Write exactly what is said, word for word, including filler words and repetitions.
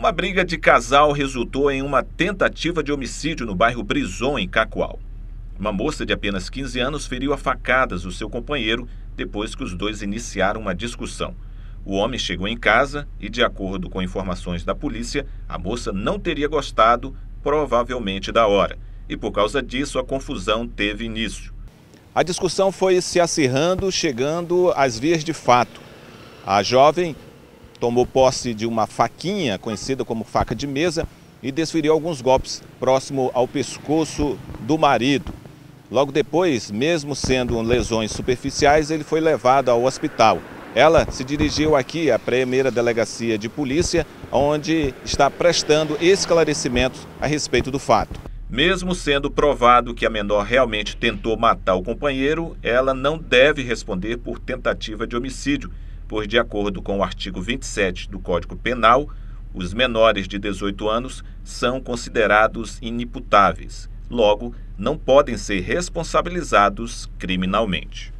Uma briga de casal resultou em uma tentativa de homicídio no bairro Brison, em Cacoal. Uma moça de apenas quinze anos feriu a facadas o seu companheiro depois que os dois iniciaram uma discussão. O homem chegou em casa e, de acordo com informações da polícia, a moça não teria gostado, provavelmente, da hora. E por causa disso, a confusão teve início. A discussão foi se acirrando, chegando às vias de fato. A jovem tomou posse de uma faquinha, conhecida como faca de mesa, e desferiu alguns golpes próximo ao pescoço do marido. Logo depois, mesmo sendo lesões superficiais, ele foi levado ao hospital. Ela se dirigiu aqui à primeira delegacia de polícia, onde está prestando esclarecimentos a respeito do fato. Mesmo sendo provado que a menor realmente tentou matar o companheiro, ela não deve responder por tentativa de homicídio, pois, de acordo com o artigo vinte e sete do Código Penal, os menores de dezoito anos são considerados inimputáveis. Logo, não podem ser responsabilizados criminalmente.